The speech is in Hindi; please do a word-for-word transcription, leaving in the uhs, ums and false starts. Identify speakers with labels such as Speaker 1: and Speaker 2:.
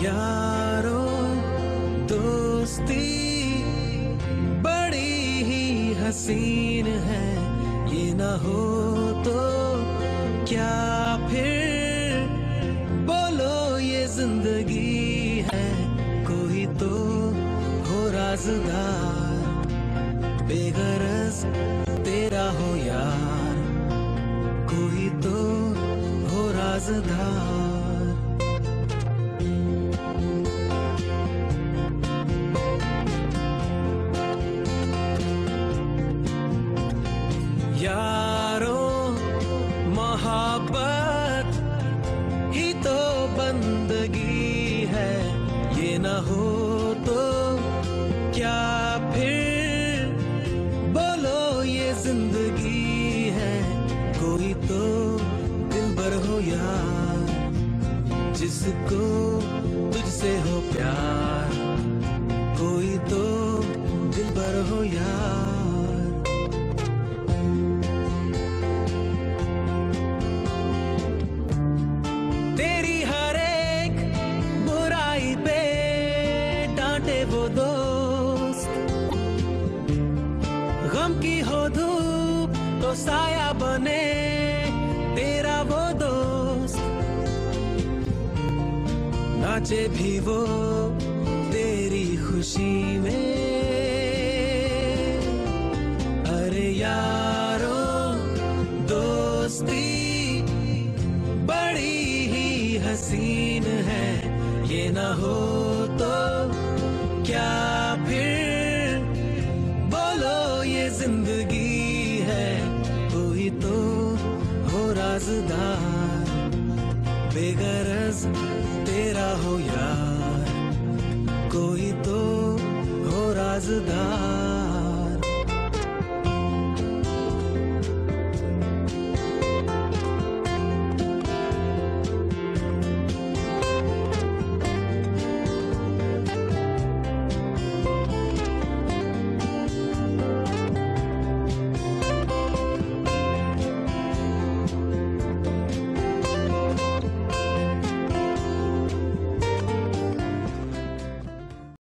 Speaker 1: यारो दोस्ती बड़ी ही हसीन है, ये ना हो तो क्या फिर बोलो ये जिंदगी है। कोई तो हो राज़दार, बेगरज तेरा हो यार, कोई तो हो राज़दार। यारो मोहब्बत ही तो बंदगी है, ये ना हो तो क्या फिर बोलो ये जिंदगी है। कोई तो दिलबर हो यार, जिसको तुझसे हो प्यार, कोई तो दिलबर हो यार। तेरी हर एक बुराई पे डांटे वो दोस्त, गम की हो धूप तो साया बने तेरा वो दोस्त। नाचे भी वो तेरी खुशी में, अरे यारो दोस्ती बड़ी ही हसीन है, ये ना हो तो क्या फिर बोलो ये जिंदगी है। कोई तो हो राज़दार, बेगरज तेरा हो यार, कोई तो हो राज़दार।